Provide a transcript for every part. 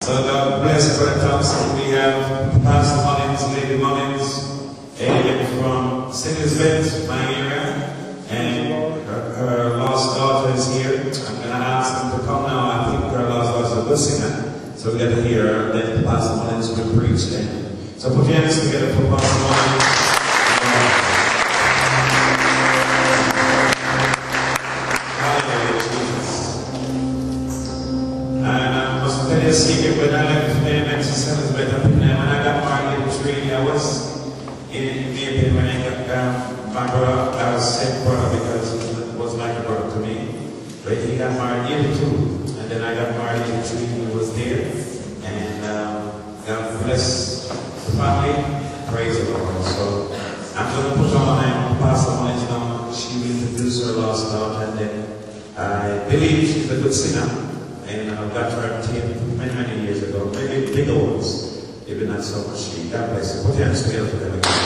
So God bless Brother Thompson. We have Pastor Mullins, Lady Mullins, alien from St. Elizabeth, my area, and her lost daughter is here. I'm going to ask them to come now. I think her lost daughter is a good singer, so we got to hear her. Then Pastor Mullins will preach then. So put your hands together for Pastor Mullins. Secret, when I left St. Elizabeth, when I got married in Trinity, I was in Naples when I got my brother. I was sent brother because he was like a brother to me. But he got married here too, and then I got married in Trinity. He was there, and God bless the family. Praise the Lord. So I'm going to put on Pastor Mullins now. She will introduce her lost daughter, and then I believe she's a good singer. And I got her tape many years ago, maybe bigger ones, maybe not so much. God bless you. Put your hands together for them again.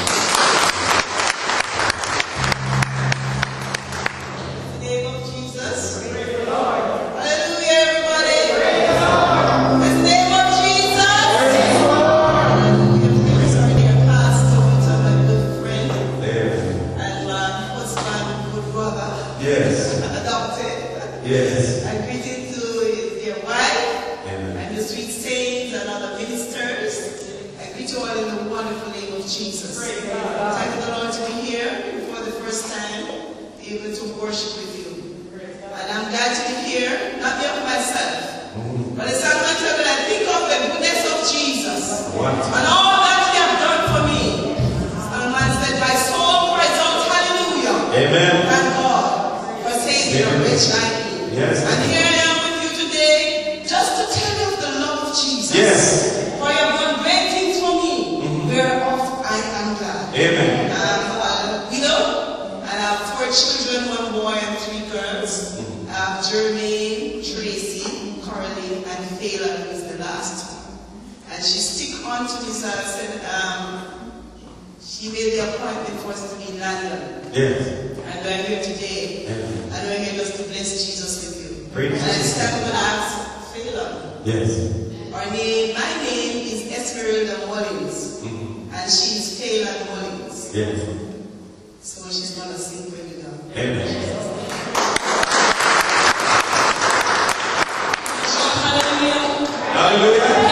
In the name of Jesus. Praise the Lord. Hallelujah, everybody. Praise the Lord. In the name of Jesus. Praise the Lord. Everybody's already a pastor, to my good friend. Yeah. And my husband, good brother. Yes. Adopted. Yes. I greeted their wife, Amen. and the sweet saints and other ministers. I greet you all in the wonderful name of Jesus. Thank the Lord to be here for the first time, able to worship with you. And I'm glad to be here, not me of myself, but the psalmist said, when I think of the goodness of Jesus and all that he has done for me. Psalmist said, my soul cries out, hallelujah. Amen. Thank God for saving a rich like me. Yes. And here I am with you today, just to tell you of the love of Jesus. Yes. For you have done great things for me, whereof I am glad. Amen. I'm a widow, and I have 4 children, 1 boy and 3 girls. I have Jermaine, Tracy, Coraline, and Fela, who is the last one. And she stick on to this, I said, she made the appointment for us to be in London. Yes. And we're here today. Amen. And we're here just to bless Jesus with you. Praise and I stand with ask Fela. Yes. My name is Esmeralda Mullins, and she's Fela Mullins. Yes. So she's going to sing for you now. Amen. Hallelujah. Hallelujah.